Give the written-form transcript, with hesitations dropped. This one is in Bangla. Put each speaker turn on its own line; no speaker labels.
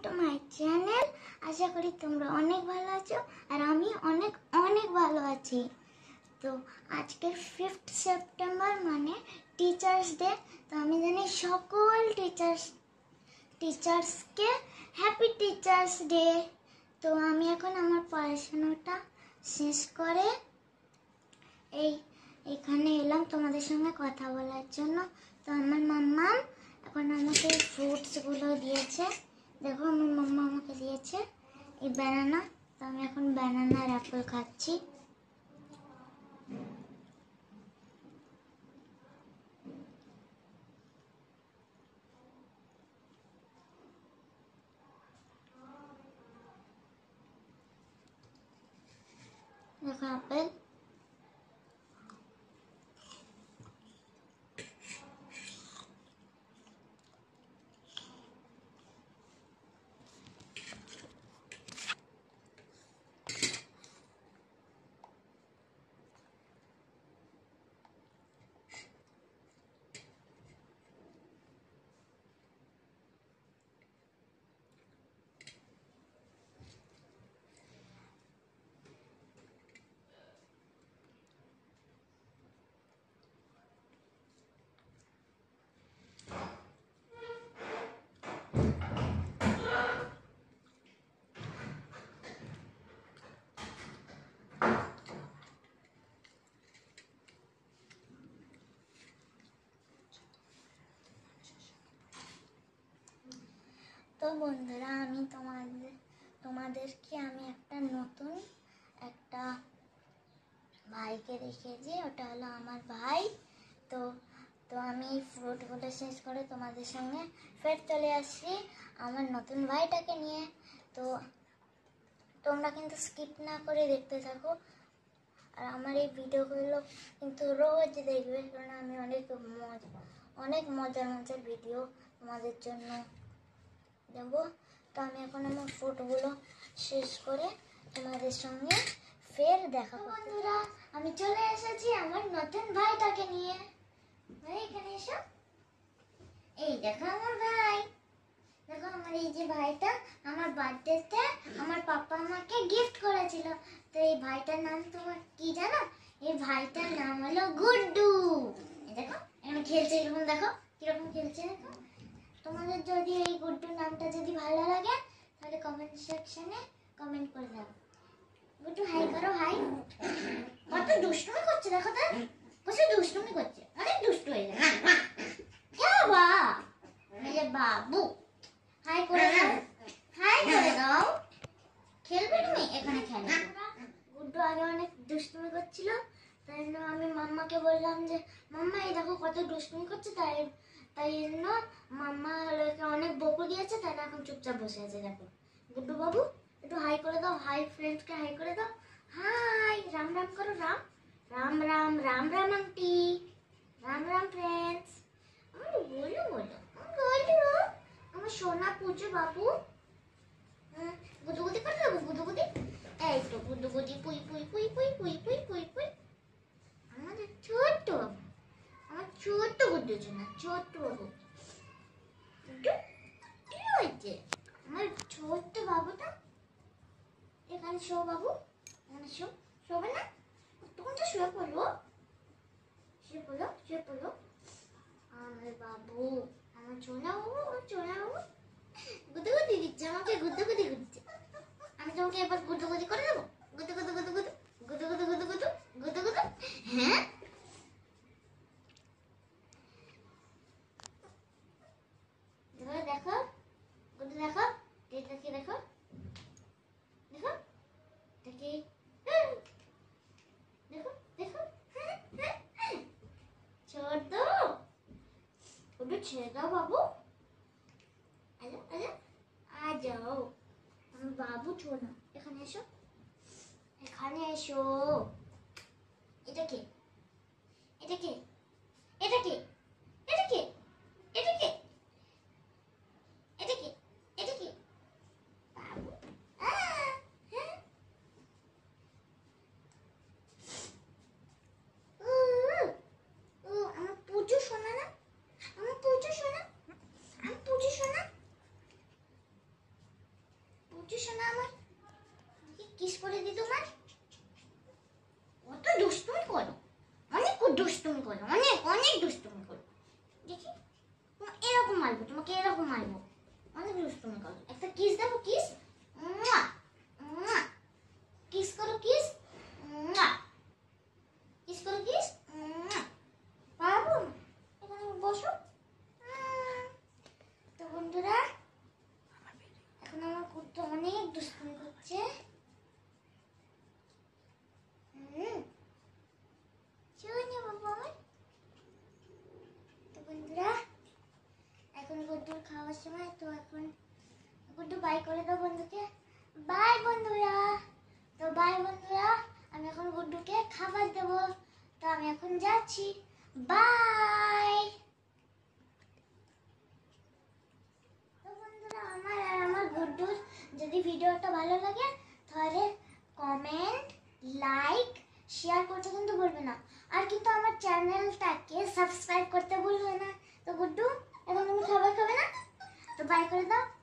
To my channel. আশা করি তোমরা অনেক ভালো আছো আর আমি অনেক অনেক ভালো আছি। তো আজকে 5th সেপ্টেম্বর মানে টিচার্স ডে। তো আমি জানি সকল টিচার্সকে হ্যাপি টিচার্স ডে। তো আমি এখন আমার পড়াশোনাটা শেষ করে এখানে এলাম তোমাদের সঙ্গে কথা বলার জন্য। তো আমার মাম্মা এখন আমাকে ফ্রুটসগুলো দিয়েছে। দেখো আমার মাম্মা আমাকে দিয়েছে এই ব্যানানা। তো আমি এখন ব্যানানা আর অ্যাপল খাচ্ছি। দেখো আপেল। তো বন্ধুরা আমি তোমাদেরকে আমি একটা ভাইকে দেখিয়েছি। ওটা হলো আমার ভাই। তো তো আমি ফ্রুটগুলো শেষ করে তোমাদের সঙ্গে ফের চলে আসছি আমার নতুন ভাইটাকে নিয়ে। তো তোমরা কিন্তু স্কিপ না করে দেখতে থাকো আর আমার এই ভিডিওগুলো কিন্তু রোজ দেখবে, কারণ আমি অনেক মজার ভিডিও তোমাদের জন্য দেবো। তো আমি এখন আমার ফ্রুটগুলো শেষ করে তোমাদের সঙ্গে ফের দেখা করব। বন্ধুরা আমি চলে এসেছি আমার নতুন ভাইটাকে নিয়ে। এখানে এসো। এই দেখো আমার ভাই। দেখো আমার এই যে ভাইটা আমার বার্থডেতে আমার পাপা আমাকে গিফট করেছিল। তো এই ভাইটার নাম তোমার কি জানো? এই ভাইটার নাম হলো গুড্ডু। দেখো এখানে খেলছে, এরকম দেখো কিরকম খেলছে। দেখো তোমাদের যদি এই গুড্ডুর নামটা যদি ভালো লাগে তাহলে কমেন্ট সেকশনে কমেন্ট করে দাও। গুড্ডু হাই করো, হাই। কত দুষ্টুমি করছে দেখো তো, কত দুষ্টুমি করছে, অনেক দুষ্টু হয়ে গেছে। বাবা মেরে বাবু হাই করে দাও, হাই করে দাও। খেলবে তুমি? এখানে খেলো। গুড্ডু আগে অনেক দুষ্টুমি করছিল, তাই জন্য আমি মাম্মাকে বললাম যে মাম্মা এই দেখো কত দুষ্টুমি করছে। তাই জন্য মাম্মা অনেক বকু দিয়েছে, তাই না এখন চুপচাপ বসে আছে। দেখো গুড্ডু বাবু একটু হাই করে দাও, হাই ফ্রেন্ডসকে হাই করে দাও, হাই। রাম রাম করো, রাম রাম রাম রাম রাম আন্টি, রাম রাম ফ্রেন্ডস। আমার বলো বলো আমার সোনা পুজো বাবু। গুদুগুদি করে দেবো, গুদুগুদি। এই তো গুদুগুদি, পুই পুই পুই পুই পুই পুই পুই পুই। আমাদের ছোট্ট বাবু, আমার ছোট্ট গুড্ডু সোনা, ছোট্ট বাবু। কি হয়েছে আমার ছোট্ট বাবুটা? এখানে শো বাবু, এখানে শো। শোবে না? তখন তো শুয়ে পড়লো, শুয়ে পড়লো, শুয়ে পড়লো। আমার বাবু, আমার সোনা বাবু, আমার সোনা বাবু গুদুগুদি দিচ্ছে আমাকে, গুদুগুদি দিচ্ছে। আমি তোমাকে এবার গুদুগুদি করে দেবো, গুদু গুদু গুদু গুদু গুদু গুদু গুদু গুদু গুদু গুদু। হ্যাঁ দেখো গুদু, দেখো দেখি, দেখো দেখো দেখি, দেখো দেখো। ছোট গুদু ছেড়ে দাও বাবু। আলো আলো আ যাও আমার বাবু ছোনা। এখানে এসো, এখানে এসো। এটা কে? এটা কে? এটা কে? এটা কে? এটা কে? এটা কে? এটা কে? বাবু হ্যাঁ। আমার পুজো শোনা না, আমার পুজো শোনা, আমার পুজো শোনা। মারবো, তোমাকে এরকম মারবো, অনেক দুষ্টুমি করো। একটা কিস দেবো, কিস, কিস করো, কিস, কিস করো, কিস, পারবো না, এখানে বসো। তো বন্ধুরা এখন আমার কুত্তা অনেক দুষ্টুমি করছে। তো বন্ধুরা এখন গুড্ডুর খাওয়ার সময়, তো এখন গুড্ডু বাই করে দাও বন্ধুকে। বাই বন্ধুরা। তো বাই বন্ধুরা, আমি এখন গুড্ডুকে খাবার দেবো, তো আমি এখন যাচ্ছি। বাই। তো বন্ধুরা আমার গুড্ডুর যদি ভিডিওটা ভালো লাগে তাহলে কমেন্ট, লাইক, শেয়ার করতে কিন্তু ভুলবে না। আর কিন্তু আমার চ্যানেলটাকে সাবস্ক্রাইব করতে ভুলবে না। তো গুড্ডু এখন তুমি খাবার খাবে না? তো বাই করে দাও।